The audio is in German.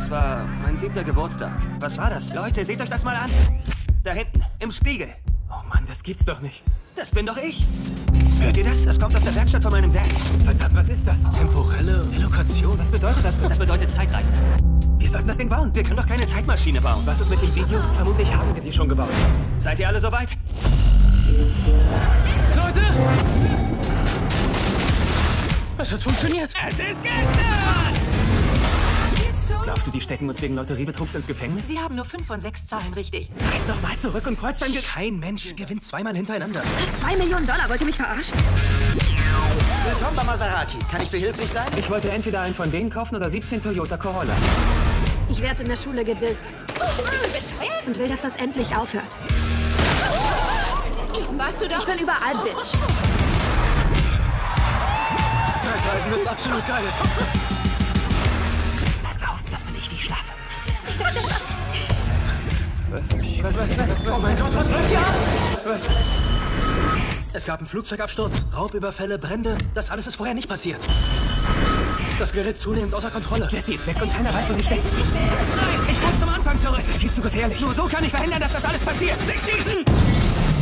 Es war mein 7. Geburtstag. Was war das? Leute, seht euch das mal an. Da hinten, im Spiegel. Oh Mann, das gibt's doch nicht. Das bin doch ich. Hört ihr das? Das kommt aus der Werkstatt von meinem Dad. Verdammt, was ist das? Temporelle Relokation? Was bedeutet das denn? Das bedeutet Zeitreise. Wir sollten das Ding bauen. Wir können doch keine Zeitmaschine bauen. Was ist mit dem Video? Vermutlich haben wir sie schon gebaut. Seid ihr alle soweit? Leute! Es hat funktioniert. Es ist gestern! Glaubst du, die stecken uns wegen Lotteriebetrugs ins Gefängnis? Sie haben nur 5 von 6 Zahlen richtig. Reiß nochmal zurück und kreuz dein Kein Mensch gewinnt zweimal hintereinander. Das 2 Millionen $. Wollt ihr mich verarschen? Willkommen bei Maserati. Kann ich behilflich sein? Ich wollte entweder einen von denen kaufen oder 17 Toyota Corolla. Ich werde in der Schule gedisst. Bescheuert? Und will, dass das endlich aufhört. Warst du doch? Ich bin überall, Bitch. Zeitreisen ist absolut geil. Passt auf, dass man nicht wie schlafe. Was? Oh mein Gott, was läuft hier ab? Was? Es gab einen Flugzeugabsturz, Raubüberfälle, Brände. Das alles ist vorher nicht passiert. Das gerät zunehmend außer Kontrolle. Jessie ist weg und keiner weiß, wo sie steckt. Nein, ich muss zum Anfang zurück. Das ist viel zu gefährlich. Nur so kann ich verhindern, dass das alles passiert. Nicht schießen!